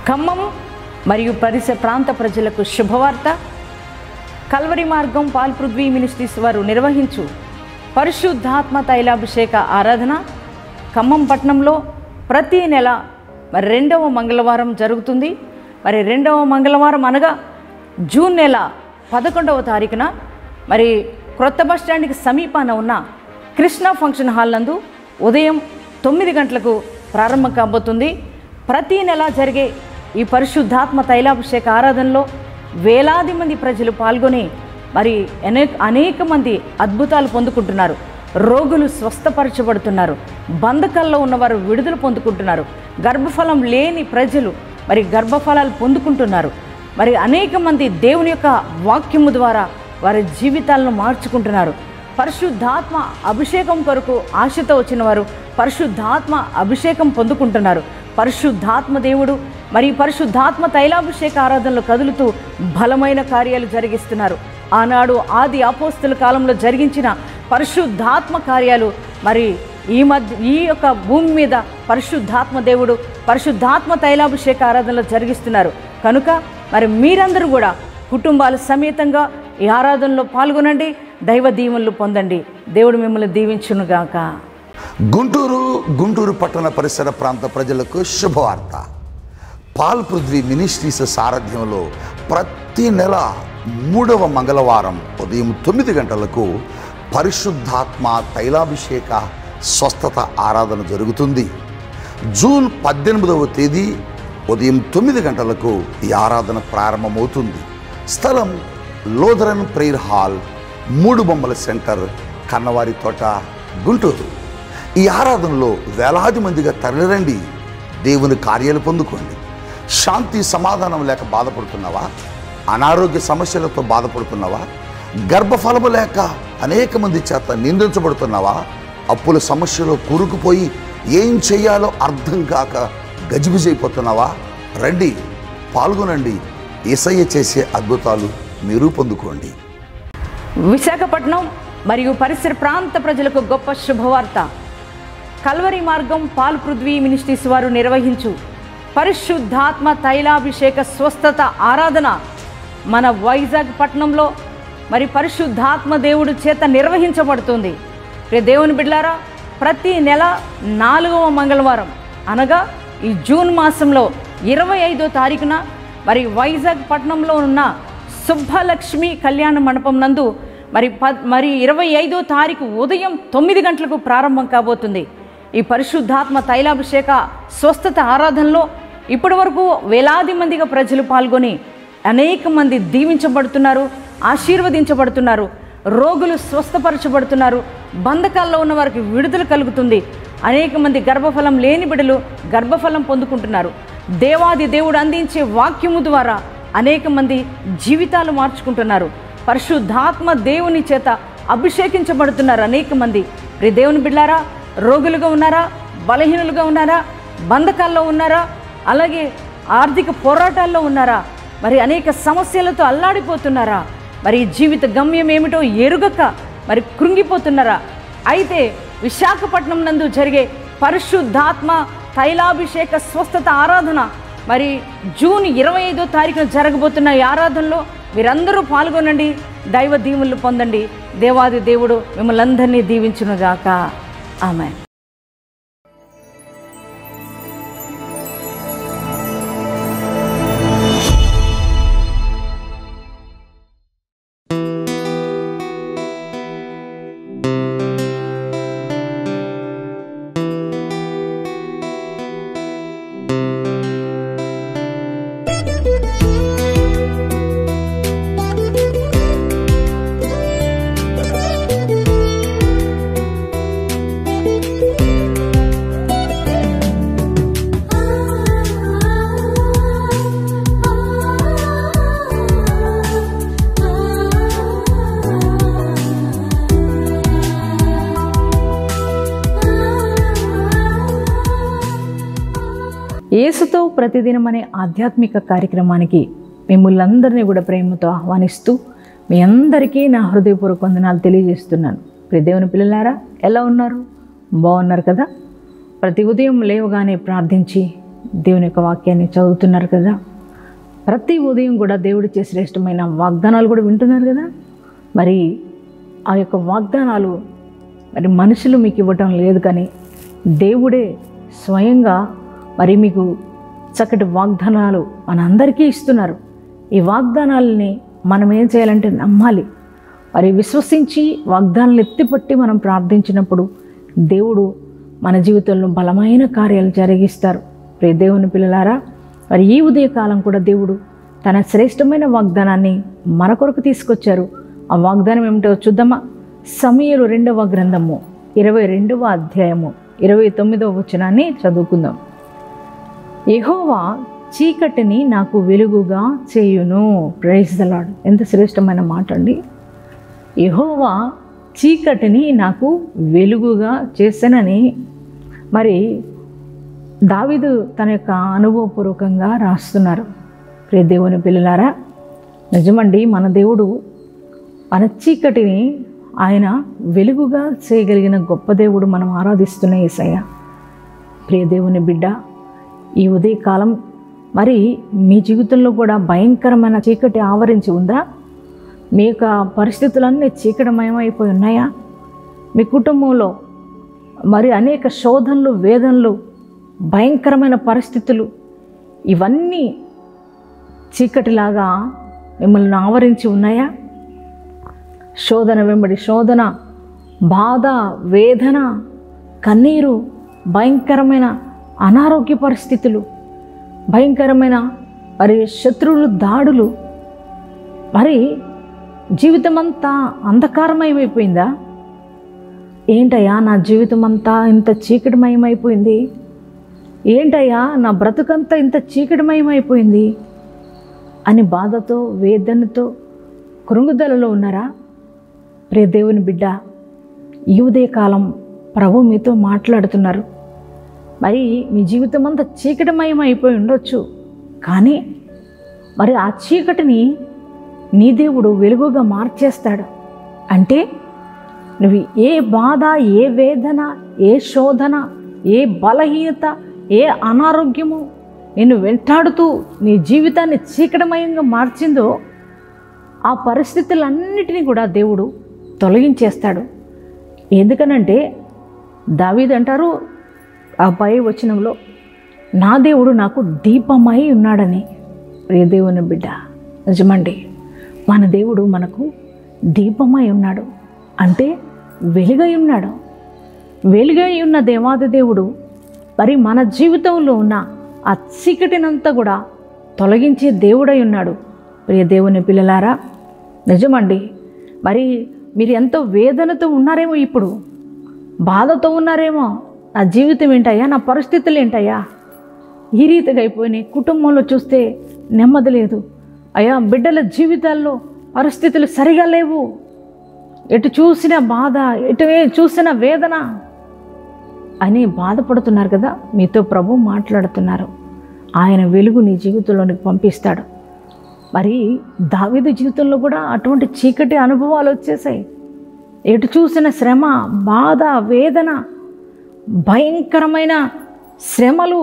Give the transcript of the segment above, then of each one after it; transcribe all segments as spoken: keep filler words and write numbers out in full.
ఖమ్మం మరియు పరిసర ప్రాంత ప్రజలకు శుభవార్త. కల్వరి మార్గం పాల్ పృథ్వీ మినిస్ట్రీస్ వారు నిర్వహించు పరిశుద్ధాత్మ తైలాభిషేక ఆరాధన ఖమ్మం పట్టణంలో ప్రతి నెల మరి రెండవ మంగళవారం జరుగుతుంది. మరి రెండవ మంగళవారం అనగా జూన్ నెల పదకొండవ తారీఖున మరి క్రొత్త బస్టాండ్కి సమీపాన ఉన్న కృష్ణ ఫంక్షన్ హాల్ నందు ఉదయం తొమ్మిది గంటలకు ప్రారంభం కాబోతుంది. ప్రతి నెల జరిగే ఈ పరిశుద్ధాత్మ తైలాభిషేక ఆరాధనలో వేలాది మంది ప్రజలు పాల్గొని మరి అనేక అనేక మంది అద్భుతాలు పొందుకుంటున్నారు. రోగులు స్వస్థపరచబడుతున్నారు. బంధకాల్లో ఉన్నవారు విడుదల పొందుకుంటున్నారు. గర్భఫలం లేని ప్రజలు మరి గర్భఫలాలు పొందుకుంటున్నారు. మరి అనేక మంది దేవుని యొక్క వాక్యము ద్వారా వారి జీవితాలను మార్చుకుంటున్నారు. పరిశుద్ధాత్మ అభిషేకం కొరకు ఆశతో వచ్చిన వారు పరిశుద్ధాత్మ అభిషేకం పొందుకుంటున్నారు. పరిశుద్ధాత్మ దేవుడు మరి పరిశుద్ధాత్మ తైలాభిషేక ఆరాధనలో కదులుతూ బలమైన కార్యాలు జరిగిస్తున్నారు. ఆనాడు ఆది అపోస్తల కాలంలో జరిగించిన పరిశుద్ధాత్మ కార్యాలు మరి ఈ మధ్య ఈ యొక్క భూమి మీద పరిశుద్ధాత్మ దేవుడు పరిశుద్ధాత్మ తైలాభిషేక ఆరాధనలో జరిగిస్తున్నారు. కనుక మరి మీరందరూ కూడా కుటుంబాల సమేతంగా ఈ ఆరాధనలో పాల్గొనండి. దైవ దీవెనలు పొందండి. దేవుడు మిమ్మల్ని దీవించునుగాక. గుంటూరు గుంటూరు పట్టణ పరిసర ప్రాంత ప్రజలకు శుభవార్త. పాల్ పృథ్వీ మినిస్ట్రీస్ సారథ్యంలో ప్రతి నెల మూడవ మంగళవారం ఉదయం తొమ్మిది గంటలకు పరిశుద్ధాత్మ తైలాభిషేక స్వస్థత ఆరాధన జరుగుతుంది. జూన్ పద్దెనిమిదవ తేదీ ఉదయం తొమ్మిది గంటలకు ఈ ఆరాధన ప్రారంభమవుతుంది. స్థలం లోథరన్ ప్రేయర్ హాల్, మూడు బొమ్మల సెంటర్, కన్నవారి తోట, గుంటూరు. ఈ ఆరాధనలో వేలాది మందిగా తరలిరండి. దేవుని కార్యాలు పొందుకోండి. శాంతి సమాధానం లేక బాధపడుతున్నావా? అనారోగ్య సమస్యలతో బాధపడుతున్నావా? గర్భఫలము లేక అనేక మంది చేత నిందించబడుతున్నావా? అప్పుల సమస్యలో కూరుకుపోయి ఏం చేయాలో అర్థం కాక గజిబిజైపోతున్నావా? రండి, పాల్గొనండి. యేసయ్య చేసే అద్భుతాలు మీరు పొందుకోండి. విశాఖపట్నం మరియు పరిసర ప్రాంత ప్రజలకు గొప్ప శుభవార్త. కల్వరి మార్గం పాల్ పృథ్వీ మినిస్ట్రీస్ వారు నిర్వహించు పరిశుద్ధాత్మ తైలాభిషేక స్వస్థత ఆరాధన మన వైజాగ్ పట్టణంలో మరి పరిశుద్ధాత్మ దేవుడు చేత నిర్వహించబడుతుంది. రే దేవుని బిడ్డలారా, ప్రతి నెల నాలుగవ మంగళవారం అనగా ఈ జూన్ మాసంలో ఇరవై ఐదో తారీఖున మరి వైజాగ్ పట్టణంలో ఉన్న శుభలక్ష్మి కళ్యాణ మండపం నందు మరి ప మరి ఇరవై ఐదో తారీఖు ఉదయం తొమ్మిది గంటలకు ప్రారంభం కాబోతుంది. ఈ పరిశుద్ధాత్మ తైలాభిషేక స్వస్థత ఆరాధనలో ఇప్పటి వరకు వేలాది మందిగా ప్రజలు పాల్గొని అనేక మంది దీవించబడుతున్నారు, ఆశీర్వదించబడుతున్నారు. రోగులు స్వస్థపరచబడుతున్నారు. బంధకాల్లో ఉన్న వారికి విడుదల కలుగుతుంది. అనేక మంది గర్భఫలం లేని బిడ్డలు గర్భఫలం పొందుకుంటున్నారు. దేవాది దేవుడు అందించే వాక్యము ద్వారా అనేక మంది జీవితాలు మార్చుకుంటున్నారు. పరిశుద్ధాత్మ దేవుని చేత అభిషేకించబడుతున్నారు అనేక మంది. ప్రియ దేవుని బిడ్డలారా, రోగులుగా ఉన్నారా? బలహీనులుగా ఉన్నారా? బంధకాల్లో ఉన్నారా? అలాగే ఆర్థిక పోరాటాల్లో ఉన్నారా? మరి అనేక సమస్యలతో అల్లాడిపోతున్నారా? మరి జీవిత గమ్యం ఏమిటో ఎరుగక మరి కృంగిపోతున్నారా? అయితే విశాఖపట్నం నందు జరిగే పరిశుద్ధాత్మ తైలాభిషేక స్వస్థత ఆరాధన మరి జూన్ ఇరవై ఐదో తారీఖున జరగబోతున్న ఈ ఆరాధనలో మీరందరూ పాల్గొనండి. దైవ దీవెనలు పొందండి. దేవాది దేవుడు మిమ్మల్ని అందరినీ దీవించునుగాక. ఆమేన్. యేసుతో ప్రతిదినం అనే ఆధ్యాత్మిక కార్యక్రమానికి మిమ్మల్ని అందరినీ కూడా ప్రేమతో ఆహ్వానిస్తూ మీ అందరికీ నా హృదయపూర్వక వందనాలు తెలియజేస్తున్నాను. ప్రియ దేవుని పిల్లలారా, ఎలా ఉన్నారు? బాగున్నారు కదా? ప్రతి ఉదయం లేవగానే ప్రార్థించి దేవుని యొక్క వాక్యాన్ని చదువుతున్నారు కదా. ప్రతి ఉదయం కూడా దేవుడిచ్చే శ్రేష్టమైన వాగ్దానాలు కూడా వింటున్నారు కదా. మరి ఆ యొక్క వాగ్దానాలు మరి మనుషులు మీకు ఇవ్వటం లేదు, కానీ దేవుడే స్వయంగా మరి మీకు చక్కటి వాగ్దానాలు మనందరికీ ఇస్తున్నారు. ఈ వాగ్దానాలని మనం ఏం చేయాలంటే నమ్మాలి. మరి విశ్వసించి వాగ్దానాలు ఎత్తిపట్టి మనం ప్రార్థించినప్పుడు దేవుడు మన జీవితంలో బలమైన కార్యాలు జరిగిస్తారు. ప్రియ దేవుని పిల్లలారా, మరి ఈ ఉదయకాలం కూడా దేవుడు తన శ్రేష్టమైన వాగ్దానాన్ని మన కొరకు తీసుకొచ్చారు. ఆ వాగ్దానం ఏమిటో చూద్దామా? సమూయేలు రెండవ గ్రంథము ఇరవై రెండవ అధ్యాయము ఇరవై తొమ్మిదవ వచనాన్ని చదువుకుందాం. యెహోవా చీకటిని నాకు వెలుగుగా చేయును. Praise the Lord. ఎంత శ్రేష్టమైన మాట అండి. యెహోవా చీకటిని నాకు వెలుగుగా చేసెనని మరి దావీదు తన యొక్క అనుభవపూర్వకంగా రాస్తున్నారు. ప్రియ దేవుని పిల్లలారా, నిజమండి, మన దేవుడు మన చీకటిని ఆయన వెలుగుగా చేయగలిగిన గొప్ప దేవుడు. మనం ఆరాధిస్తున్న యేసయ్య. ప్రియ దేవుని బిడ్డ, ఈ ఉదయకాలం మరి మీ జీవితంలో కూడా భయంకరమైన చీకటి ఆవరించి ఉందా? మీ యొక్క పరిస్థితులన్నీ చీకటమయమైపోయి ఉన్నాయా? మీ కుటుంబంలో మరి అనేక శోధనలు, వేదనలు, భయంకరమైన పరిస్థితులు ఇవన్నీ చీకటిలాగా మిమ్మల్ని ఆవరించి ఉన్నాయా? శోధన వెంబడి శోధన, బాధ, వేదన, కన్నీరు, భయంకరమైన అనారోగ్య పరిస్థితులు, భయంకరమైన మరి శత్రువులు దాడులు, మరి జీవితం అంతా అంధకారమయమైపోయిందా? ఏంటయ్యా నా జీవితం అంతా ఇంత చీకటిమయమైపోయింది, ఏంటయ్యా నా బ్రతుకంతా ఇంత చీకటిమయమైపోయింది అని బాధతో, వేదనతో, కృంగుదలలో ఉన్నారా? ప్రియ దేవుని బిడ్డ, ఈ ఉదయకాలం ప్రభు మీతో మాట్లాడుతున్నారు. మరి మీ జీవితం అంతా చీకటిమయం అయిపోయి ఉండొచ్చు, కానీ మరి ఆ చీకటిని నీ దేవుడు వెలుగుగా మార్చేస్తాడు. అంటే నువ్వు ఏ బాధ, ఏ వేదన, ఏ శోధన, ఏ బలహీనత, ఏ అనారోగ్యము నిన్ను వెంటాడుతూ నీ జీవితాన్ని చీకటిమయంగా మార్చిందో ఆ పరిస్థితులన్నిటినీ కూడా దేవుడు తొలగించేస్తాడు. ఎందుకనంటే దావీదు అంటారు ఆ పై వచనంలో, నా దేవుడు నాకు దీపమై ఉన్నాడని. ప్రియ దేవుని బిడ్డ, నిజమండి, మన దేవుడు మనకు దీపమై ఉన్నాడు. అంటే వెలుగై ఉన్నాడు. వెలుగై ఉన్న దేవాది దేవుడు మరి మన జీవితంలో ఉన్న ఆ చీకటినంతా కూడా తొలగించే దేవుడై ఉన్నాడు. ప్రియ దేవుని పిల్లలారా, నిజమండి, మరి మీరు ఎంతో వేదనతో ఉన్నారేమో, ఇప్పుడు బాధతో ఉన్నారేమో. నా జీవితం ఏంటయ్యా, నా పరిస్థితులు ఏంటయ్యా ఈ రీతిగా అయిపోయినాయి. కుటుంబంలో చూస్తే నెమ్మది లేదు అయ్యా, బిడ్డల జీవితాల్లో పరిస్థితులు సరిగా లేవు, ఎటు చూసిన బాధ, ఎటు చూసిన వేదన అని బాధపడుతున్నారు కదా. మీతో ప్రభు మాట్లాడుతున్నారు. ఆయన వెలుగు నీ జీవితంలోనికి పంపిస్తాడు. మరి దావీదు జీవితంలో కూడా అటువంటి చీకటి అనుభవాలు వచ్చేసాయి. ఎటు చూసిన శ్రమ, బాధ, వేదన, భయంకరమైన శ్రమలు,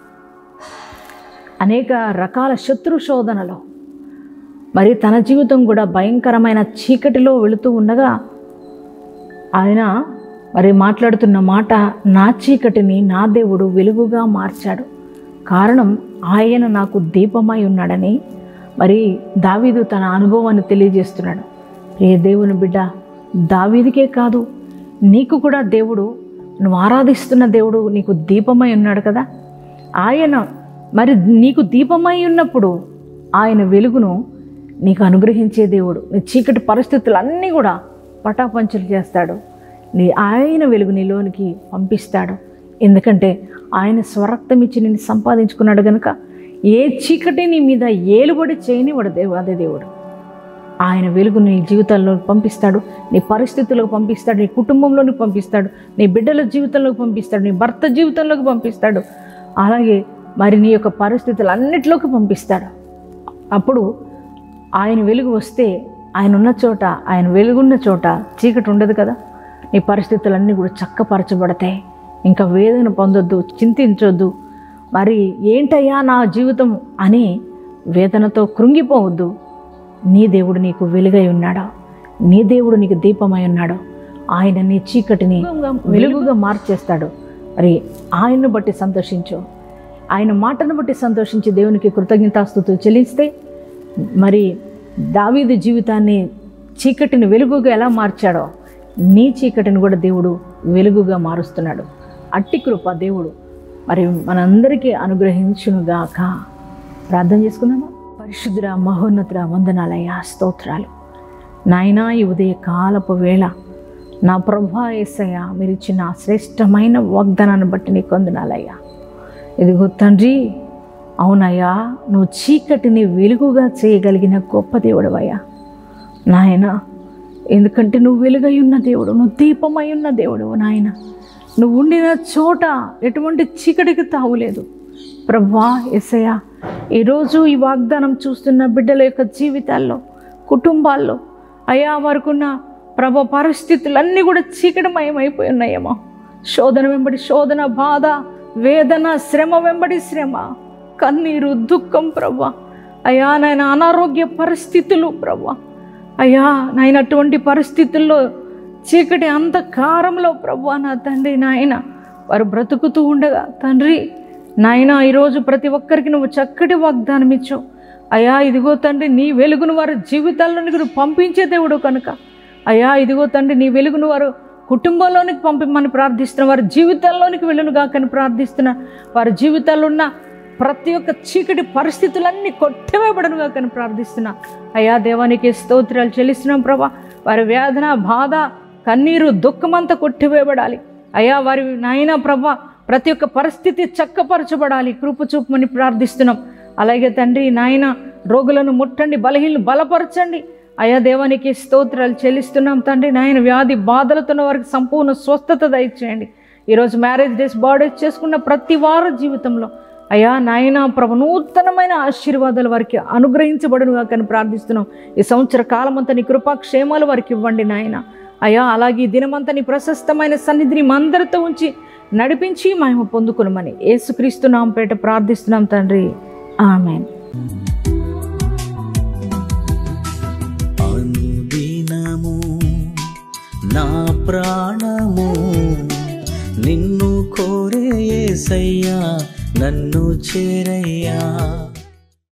అనేక రకాల శత్రు శోధనలు. మరి తన జీవితం కూడా భయంకరమైన చీకటిలో వెళుతూ ఉండగా ఆయన మరి మాట్లాడుతున్న మాట, నా చీకటిని నా దేవుడు వెలుగుగా మార్చాడు, కారణం ఆయన నాకు దీపమై ఉన్నాడని మరి దావీదు తన అనుభవాన్ని తెలియజేస్తున్నాడు. ఏ దేవుని బిడ్డ, దావీదుకే కాదు, నీకు కూడా దేవుడు, నువ్వు ఆరాధిస్తున్న దేవుడు నీకు దీపమై ఉన్నాడు కదా. ఆయన మరి నీకు దీపమై ఉన్నప్పుడు ఆయన వెలుగును నీకు అనుగ్రహించే దేవుడు. నీ చీకటి పరిస్థితులన్నీ కూడా పటాపంచలు చేస్తాడు. నీ ఆయన వెలుగు నీలోనికి పంపిస్తాడు. ఎందుకంటే ఆయన స్వరక్తం ఇచ్చి నిన్ను సంపాదించుకున్నాడు కనుక ఏ చీకటి నీ మీద ఏలుబడి చేయనివాడు దేవు అదే దేవుడు. ఆయన వెలుగు నీ జీవితంలోకి పంపిస్తాడు, నీ పరిస్థితుల్లోకి పంపిస్తాడు, నీ కుటుంబంలోకి పంపిస్తాడు, నీ బిడ్డల జీవితంలోకి పంపిస్తాడు, నీ భర్త జీవితంలోకి పంపిస్తాడు, అలాగే మరి నీ యొక్క పరిస్థితులు అన్నిటిలోకి పంపిస్తాడు. అప్పుడు ఆయన వెలుగు వస్తే ఆయన ఉన్న చోట, ఆయన వెలుగున్న చోట చీకటి ఉండదు కదా. నీ పరిస్థితులన్నీ కూడా చక్కపరచబడతాయి. ఇంకా వేదన పొందొద్దు, చింతించొద్దు, మరి ఏంటయ్యా నా జీవితం అని వేదనతో కృంగిపోవద్దు. నీ దేవుడు నీకు వెలుగై ఉన్నాడా, నీ దేవుడు నీకు దీపమై ఉన్నాడు. ఆయన నీ చీకటిని వెలుగుగా మార్చేస్తాడు. మరి ఆయన్ను బట్టి సంతోషించు, ఆయన మాటను బట్టి సంతోషించి దేవునికి కృతజ్ఞతాస్తుతులు చెల్లిస్తే మరి దావీదు జీవితాన్ని చీకటిని వెలుగుగా ఎలా మార్చాడో నీ చీకటిని కూడా దేవుడు వెలుగుగా మారుస్తున్నాడు. అట్టి కృప దేవుడు మరి మనందరికీ అనుగ్రహించునుగాక. ప్రార్థన చేసుకుందామా? పరిశుద్ధుడ మహోన్నతుడ వందనాలయ్యా, స్తోత్రాలు నాయనా. ఈ ఉదయ కాలపు వేళ నా ప్రభువా యేసయ్యా, మీరు ఇచ్చిన శ్రేష్టమైన వాగ్దానాన్ని బట్టి నీకు వందనాలయ్యా. ఇదిగో తండ్రి, అవునయ్యా, నువ్వు చీకటిని వెలుగుగా చేయగలిగిన గొప్ప దేవుడవయ్యా నాయన. ఎందుకంటే నువ్వు వెలుగై ఉన్న దేవుడు, నువ్వు దీపమై ఉన్న దేవుడు నాయన. నువ్వు ఉండిన చోట ఎటువంటి చీకటికి తావులేదు ప్రభువా యేసయ్యా. ఈరోజు ఈ వాగ్దానం చూస్తున్న బిడ్డల యొక్క జీవితాల్లో, కుటుంబాల్లో అయ్యా వారికున్న ప్రభు పరిస్థితులన్నీ కూడా చీకటిమయమైపోయి ఉన్నాయేమో. శోధన వెంబడి శోధన, బాధ, వేదన, శ్రమ వెంబడి శ్రమ, కన్నీరు, దుఃఖం ప్రభు అయ్యా నాయన. అనారోగ్య పరిస్థితులు ప్రభు అయ్యా నాయన. అటువంటి పరిస్థితుల్లో చీకటి అంధకారంలో ప్రభు నా తండ్రి నాయన వారు బ్రతుకుతూ ఉండగా తండ్రి నాయన, ఈరోజు ప్రతి ఒక్కరికి నువ్వు చక్కటి వాగ్దానం ఇచ్చావు అయ్యా. ఇదిగో తండ్రి, నీ వెలుగును వారి జీవితాల్లోనికి నువ్వు పంపించే దేవుడు కనుక అయ్యా, ఇదిగో తండ్రి, నీ వెలుగును వారు కుటుంబంలోనికి పంపిమని ప్రార్థిస్తున్నా, వారి జీవితాల్లోనికి వెళ్ళును గాకని ప్రార్థిస్తున్నా. వారి జీవితాల్లో ఉన్న ప్రతి ఒక్క చీకటి పరిస్థితులన్నీ కొట్టివేయబడను గాకని ప్రార్థిస్తున్నా అయ్యా. దేవానికి స్తోత్రాలు చెల్లిస్తున్నాం ప్రభా. వారి వేదన, బాధ, కన్నీరు, దుఃఖమంతా కొట్టివేయబడాలి అయ్యా. వారి నాయన ప్రభా ప్రతి ఒక్క పరిస్థితి చక్కపరచబడాలి, కృప చూపమని ప్రార్థిస్తున్నాం. అలాగే తండ్రి నాయన, రోగులను ముట్టండి, బలహీనలు బలపరచండి అయ్యా. దేవానికి స్తోత్రాలు చెల్లిస్తున్నాం తండ్రి నాయన. వ్యాధి బాధలతో వారికి సంపూర్ణ స్వస్థత దయచేయండి. ఈరోజు మ్యారేజ్ డేస్, బర్త్డేస్ చేసుకున్న ప్రతి వారి జీవితంలో అయ్యా నాయన ప్రభు నూతనమైన ఆశీర్వాదాలు వారికి అనుగ్రహించబడునుగా కానీ ప్రార్థిస్తున్నాం. ఈ సంవత్సర కాలమంతా నీ కృపాక్షేమాలు వారికి ఇవ్వండి నాయన అయ్యా. అలాగే ఈ దినమంతా నీ ప్రశస్తమైన సన్నిధిని మా అందరితో ఉంచి నడిపించి మేము పొందుకునమని యేసుక్రీస్తు నామమున పేట ప్రార్థిస్తున్నాం తండ్రి, ఆమేన్. అనుదినము నా ప్రాణము నిన్ను కోరే యేసయ్యా, నన్ను చేరయ్యా.